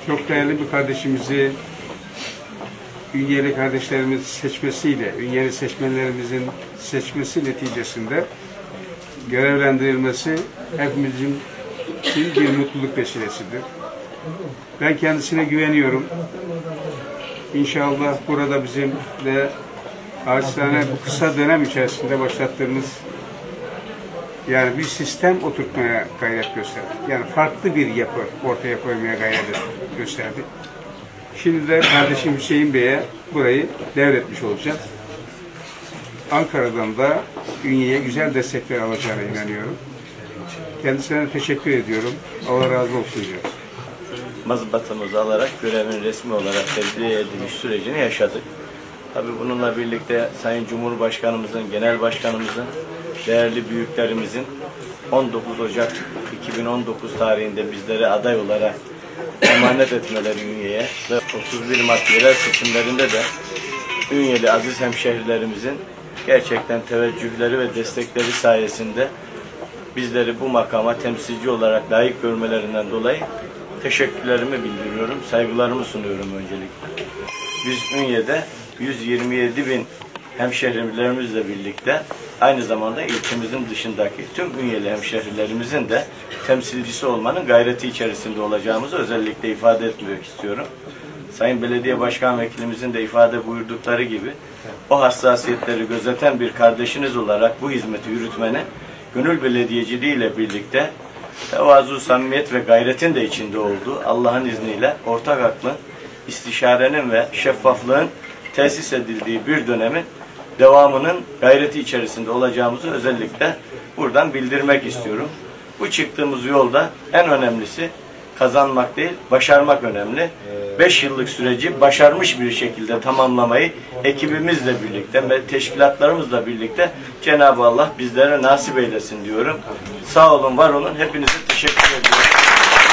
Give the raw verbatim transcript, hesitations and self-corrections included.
çok değerli bir kardeşimizi Ünyeli kardeşlerimiz seçmesiyle, Ünyeli seçmenlerimizin seçmesi neticesinde görevlendirilmesi hepimizin için bir mutluluk vesilesidir. Ben kendisine güveniyorum. İnşallah burada bizim de acizane bu kısa dönem içerisinde başlattığımız yani bir sistem oturtmaya gayret gösterdik. Yani farklı bir yapı ortaya koymaya gayret gösterdik. Şimdi de kardeşim Hüseyin Bey'e burayı devretmiş olacağız. Ankara'dan da Ünye'ye güzel destekler alacağına inanıyorum. Kendisine teşekkür ediyorum. Allah razı olsun diyoruz. Mazbatımızı alarak görevin resmi olarak tevdi ediliş sürecini yaşadık. Tabii bununla birlikte Sayın Cumhurbaşkanımızın, Genel Başkanımızın, değerli büyüklerimizin on dokuz Ocak iki bin on dokuz tarihinde bizleri aday olarak emanet etmeleri Ünye'ye ve otuz bir Mart yerel seçimlerinde de Ünyeli aziz hemşehrilerimizin gerçekten teveccühleri ve destekleri sayesinde bizleri bu makama temsilci olarak layık görmelerinden dolayı teşekkürlerimi bildiriyorum, saygılarımı sunuyorum öncelikle. Biz Ünye'de yüz yirmi yedi bin hemşehrilerimizle birlikte aynı zamanda ilçemizin dışındaki tüm Ünyeli hemşehrilerimizin de temsilcisi olmanın gayreti içerisinde olacağımızı özellikle ifade etmek istiyorum. Sayın Belediye Başkan Vekilimizin de ifade buyurdukları gibi o hassasiyetleri gözeten bir kardeşiniz olarak bu hizmeti yürütmenin gönül belediyeciliği ile birlikte tevazu, samimiyet ve gayretin de içinde olduğu Allah'ın izniyle ortak aklın, istişarenin ve şeffaflığın tesis edildiği bir dönemin devamının gayreti içerisinde olacağımızı özellikle buradan bildirmek istiyorum. Bu çıktığımız yolda en önemlisi kazanmak değil, başarmak önemli. Beş yıllık süreci başarmış bir şekilde tamamlamayı ekibimizle birlikte ve teşkilatlarımızla birlikte Cenab-ı Allah bizlere nasip eylesin diyorum. Sağ olun, var olun. Hepinize teşekkür ediyorum.